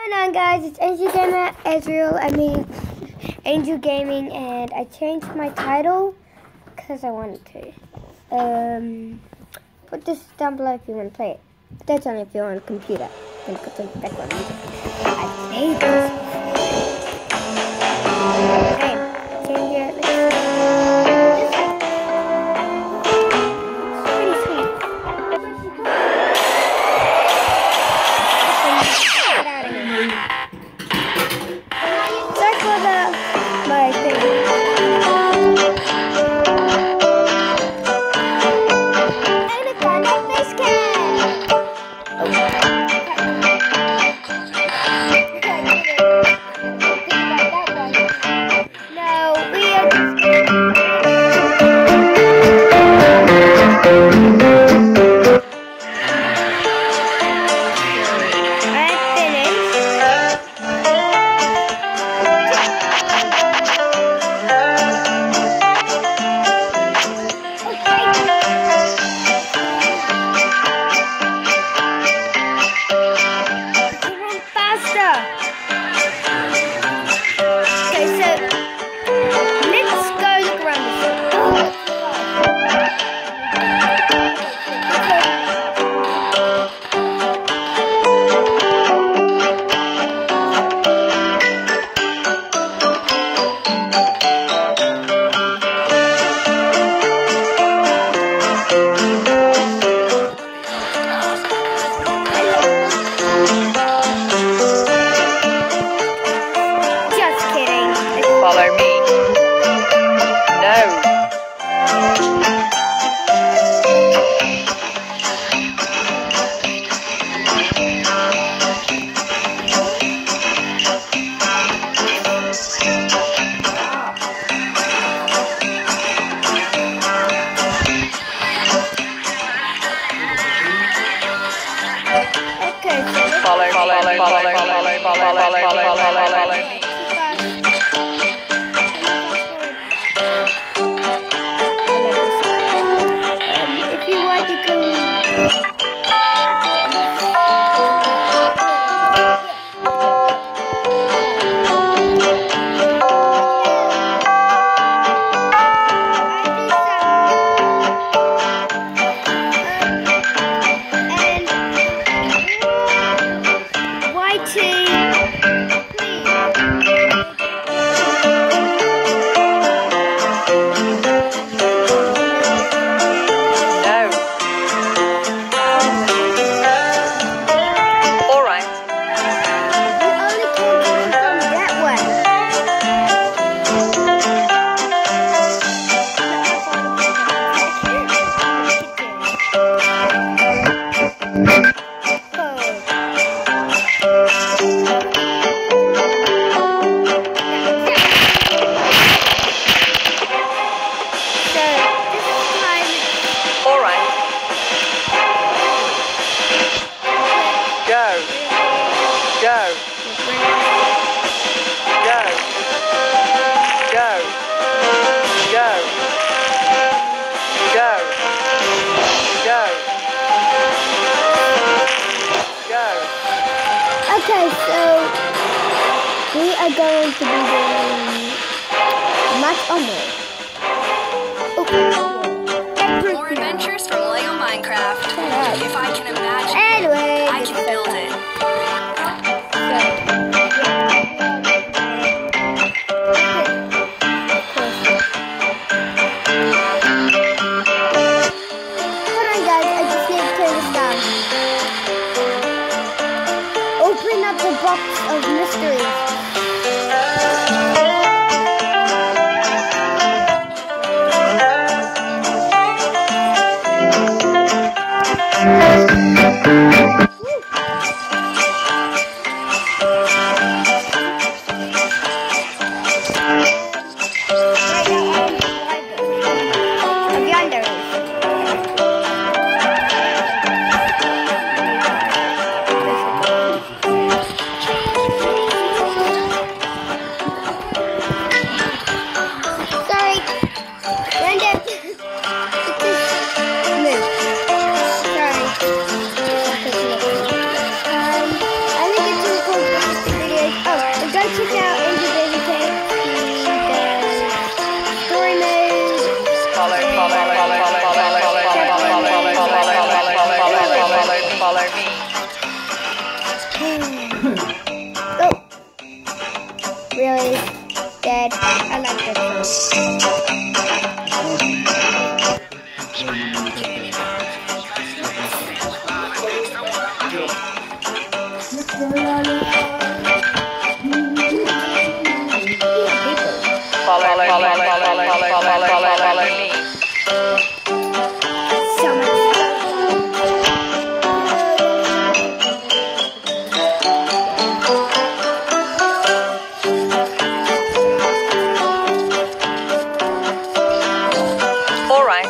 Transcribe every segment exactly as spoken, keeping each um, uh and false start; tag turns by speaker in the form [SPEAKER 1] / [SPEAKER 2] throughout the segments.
[SPEAKER 1] on, guys, it's Angel Gamer Ezreal, I mean Angel Gaming, and I changed my title because I wanted to. Um, put this down below if you want to play it. That's only if you're on a computer. I'm going to put the background music. I hate this. Okay, change it. Let's Okay, so we are going to be doing much honor. Okay.
[SPEAKER 2] More adventures from Lego Minecraft. If I can imagine
[SPEAKER 1] anyway,
[SPEAKER 2] it, I can build it.
[SPEAKER 1] Hold on, guys, I just need to turn this down. Open up the box of mysteries. Go. Really? Dead. I like that song.
[SPEAKER 3] Follow, follow, follow, follow, follow, follow, follow, follow me.
[SPEAKER 1] So much.
[SPEAKER 3] All right.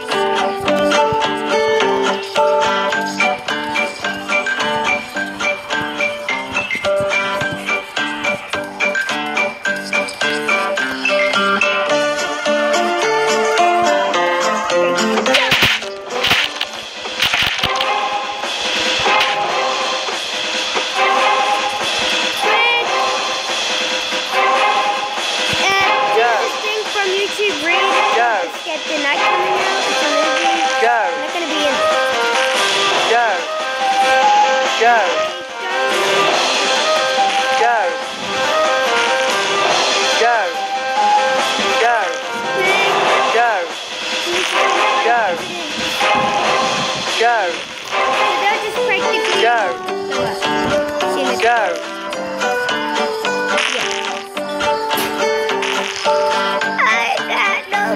[SPEAKER 1] Get the night coming out. It's a movie.
[SPEAKER 3] Go.
[SPEAKER 1] I'm not gonna be in it.
[SPEAKER 3] Go. Go. Go. Go. Go. Go. Go. Go.
[SPEAKER 1] So they'll just practically
[SPEAKER 3] Go.
[SPEAKER 1] go up. See you
[SPEAKER 3] Go.
[SPEAKER 1] I got no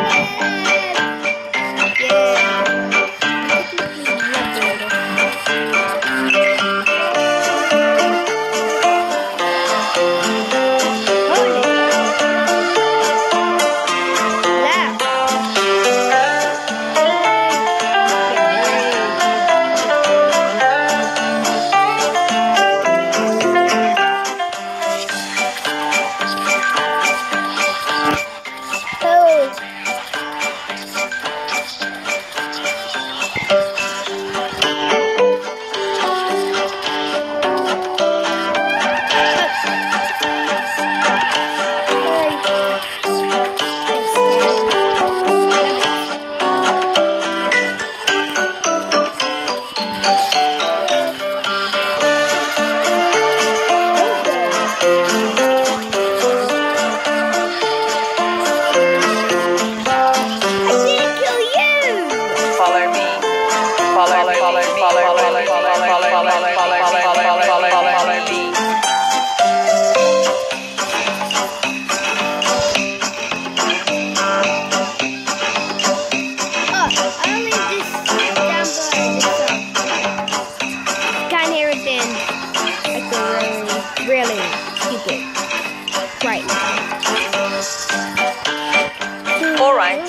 [SPEAKER 1] really stupid right now.
[SPEAKER 3] All right.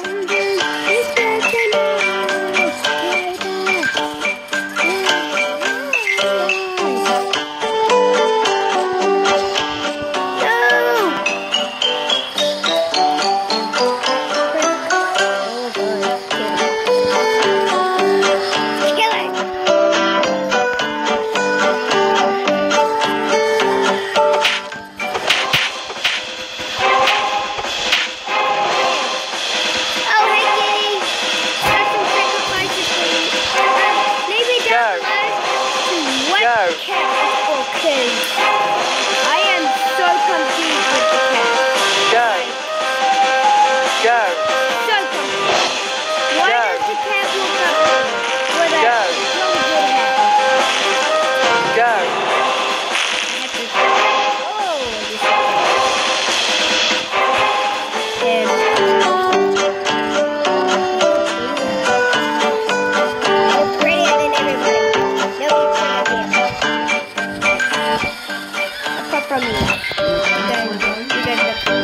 [SPEAKER 1] Okay. I am so confused with the cat.
[SPEAKER 3] Go. Go.
[SPEAKER 1] So confused. Why
[SPEAKER 3] Go.
[SPEAKER 1] does the cat walk up with a
[SPEAKER 3] Go.
[SPEAKER 1] really good hat?
[SPEAKER 3] Go.
[SPEAKER 1] Oh, this is You're prettier than everybody. Nobody's prettier than you. Apart from you. You guys, you guys look cool.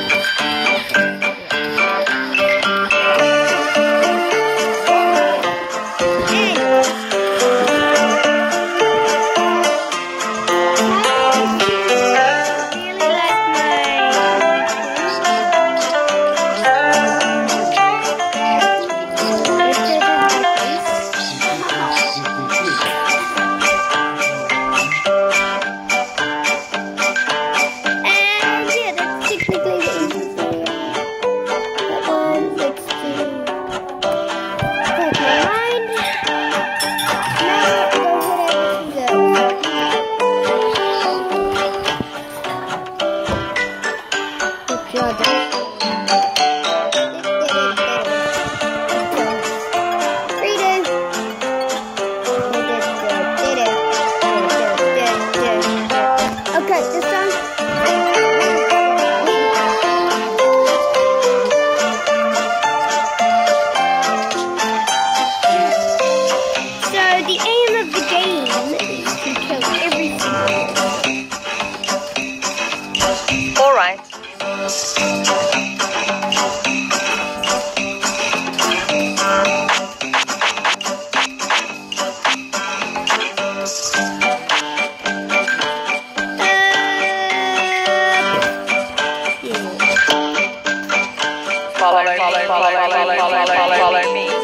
[SPEAKER 3] Follow, follow, follow, follow, follow, follow, follow me.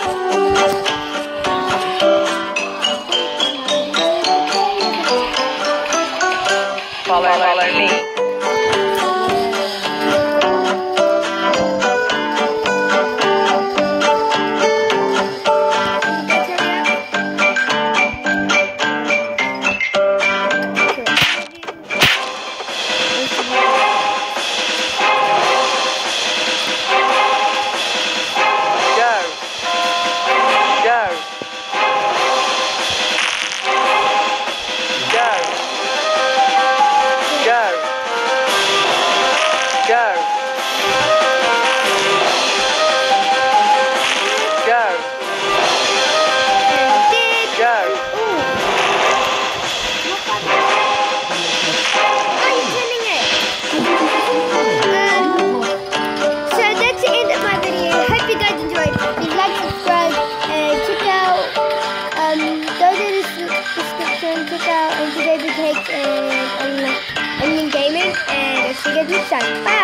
[SPEAKER 3] Follow, follow me.
[SPEAKER 1] Check out and today we take an onion gaming and I'll see you guys next time. Bye!